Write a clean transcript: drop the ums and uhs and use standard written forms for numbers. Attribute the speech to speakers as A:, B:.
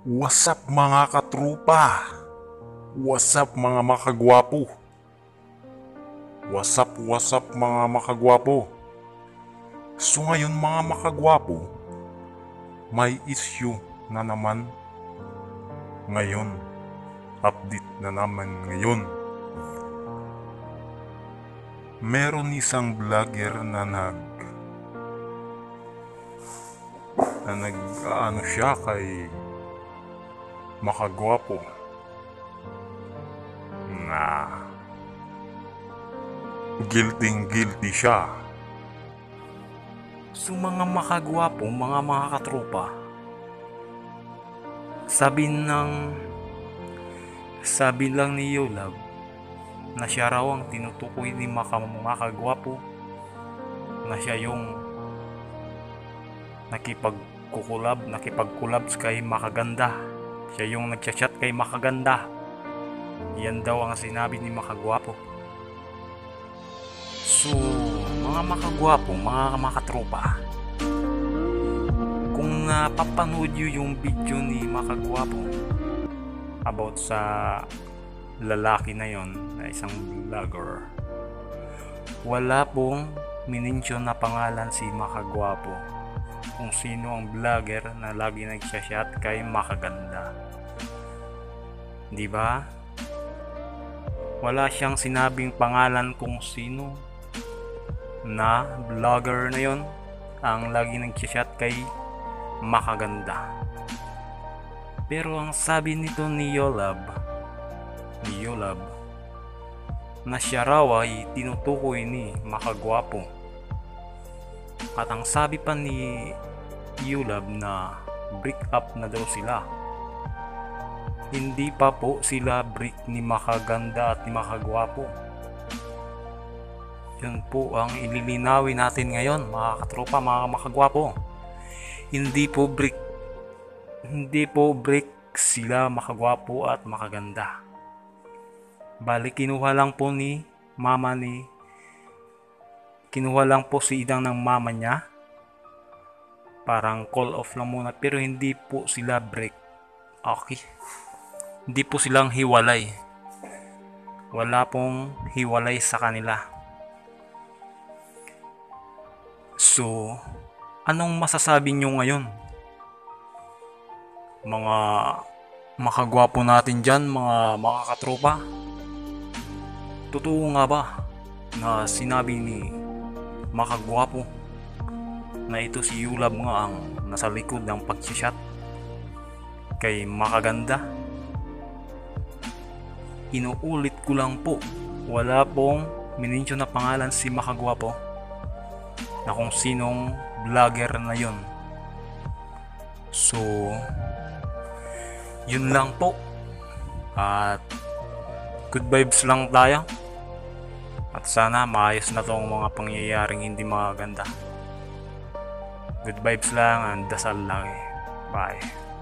A: What's up mga katrupa? What's up mga makagwapo? What's up mga makagwapo? So ngayon mga makagwapo, may issue na naman ngayon. Update na naman ngayon. Meron isang vlogger na nag siya kay makagwapo na guilty siya.
B: So mga makagwapo, mga katropa, sabi lang ni Yolab na siya raw ang tinutukoy ni makagwapo, na siya yung nakipagkulab kay makaganda, siya yung nagchat kay makaganda. Yan daw ang sinabi ni makagwapo. So mga makagwapo, mga makatropa, kung napapanood nyo yung video ni makagwapo about sa lalaki na yon, na isang vlogger, wala pong minention na pangalan si makagwapo kung sino ang vlogger na lagi nagchat kay makaganda. Di ba? Wala siyang sinabing pangalan kung sino na vlogger na yon ang lagi nagchat kay makaganda. Pero ang sabi nito ni Yolab na siya raw ay tinutukoy ni makagwapo. At ang sabi pa ni Yolab na break up na daw sila. Hindi pa po sila break ni makaganda at ni makagwapo. Yun po ang ililinawin natin ngayon, mga katropa, mga makagwapo. Hindi po break sila makagwapo at makaganda. Bali kinuha lang po si Idang ng mama niya. Parang call off lang muna, pero hindi po sila break. Okay. Hindi po silang hiwalay. Wala pong hiwalay sa kanila. So, anong masasabi nyo ngayon? Mga makagwapo natin dyan, mga katropa. Totoo nga ba na sinabi ni makagwapo na ito si Yolab nga ang nasa likod ng pag-chat kay makaganda? Inuulit ko lang po, wala pong minention na pangalan si makagwapo na kung sinong vlogger na yon. So yun lang po, at good vibes lang tayo, at sana maayos na tong mga pangyayaring hindi maganda. Good vibes lang and dasal lang. Bye.